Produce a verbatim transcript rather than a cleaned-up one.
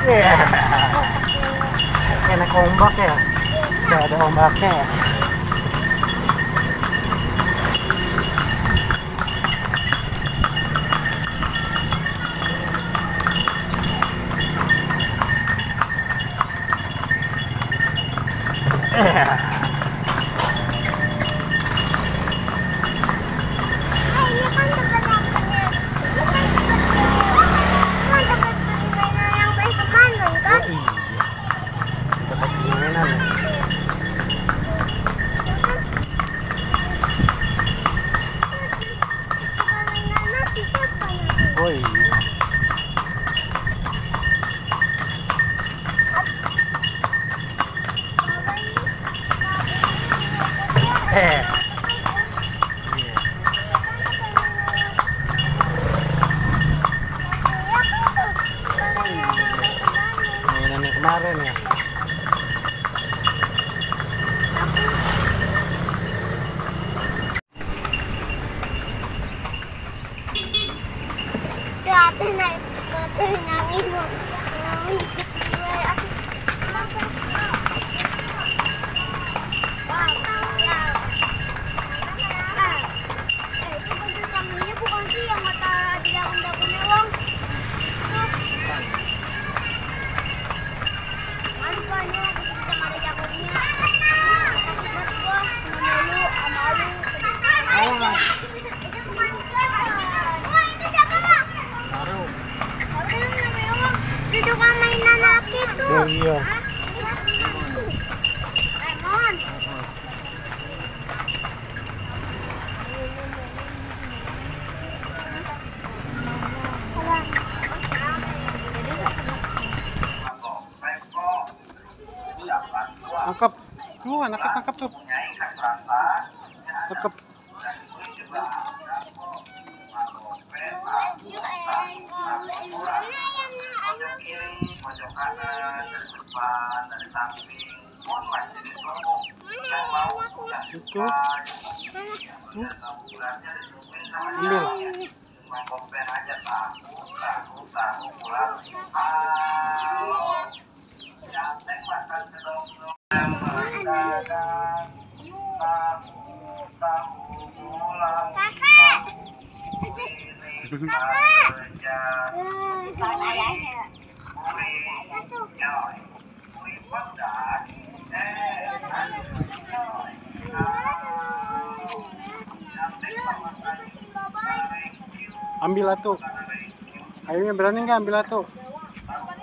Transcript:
Iya. Kayak naik ombak ya. Udah ada ombaknya ya. Oh iya. Eh. Mainannya kemarin ya. Dati na ito nangin mo. Nangin. Dito ka may nanakit to. Oh iya. Lemon. Tangkap. Tuh, anaknya tangkap tuh. Tangkap. Pojok kanan, dari depan, dari samping, mulai jadi kelompok yang mau yang Itu. dan bulannya ditungguin sama Ambil. cuma komplain aja tahu, tahu, tahu pulang. Halo, jangan makan kedong yang berdagang, tahu, tahu pulang. Kakak. Ini Kakak. kerja. Ayahnya. Ambil atuh. Akhirnya berani nggak ambil atuh?